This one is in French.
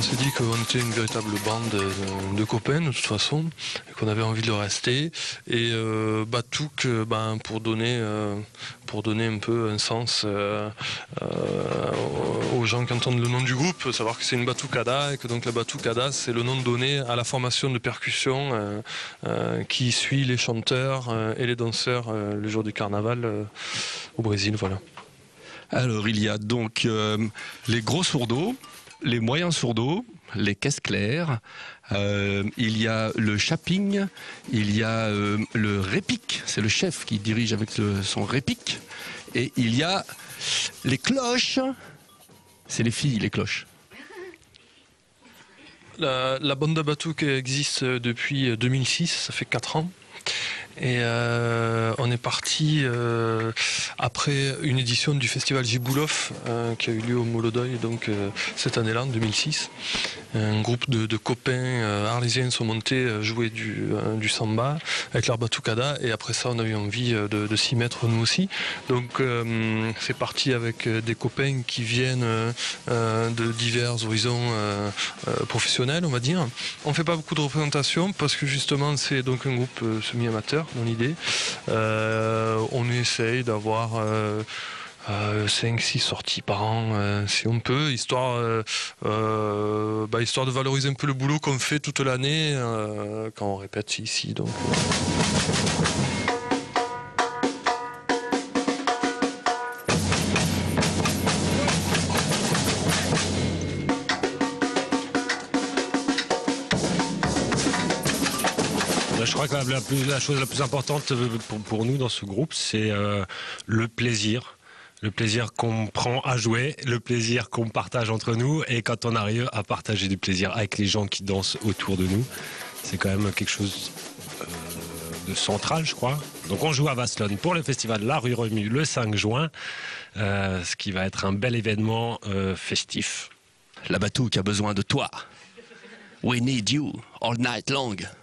on s'est dit qu'on était une véritable bande de copains de toute façon, et qu'on avait envie de rester. Et Batouk, pour donner un peu un sens aux gens qui entendent le nom du groupe, savoir que c'est une batoukada et que donc la batoukada c'est le nom donné à la formation de percussion qui suit les chanteurs et les danseurs le jour du carnaval au Brésil, voilà. Alors il y a donc les gros sourds-d'eau, les moyens sourds-d'eau, les caisses claires, il y a le chapping, il y a le répic, c'est le chef qui dirige avec son répic, et il y a les cloches, c'est les filles les cloches. La bande de Batouk existe depuis 2006, ça fait 4 ans. Et on est parti après une édition du festival Jiboulov qui a eu lieu au Molodoy donc cette année-là en 2006. Un groupe de copains arlésiens sont montés jouer du samba avec leur batoukada, et après ça on a eu envie de s'y mettre nous aussi. Donc c'est parti avec des copains qui viennent de divers horizons professionnels, on va dire. On fait pas beaucoup de représentations parce que justement c'est donc un groupe semi-amateur dans l'idée. On essaye d'avoir 5-6 sorties par an si on peut, histoire de valoriser un peu le boulot qu'on fait toute l'année quand on répète ici. Donc, Je crois que la chose la plus importante pour nous dans ce groupe, c'est le plaisir. Le plaisir qu'on prend à jouer, le plaisir qu'on partage entre nous, et quand on arrive à partager du plaisir avec les gens qui dansent autour de nous, c'est quand même quelque chose de central, je crois. Donc on joue à Vasselonne pour le festival La Rue Remue le 5 juin, ce qui va être un bel événement festif. La Batouk a besoin de toi. We need you all night long.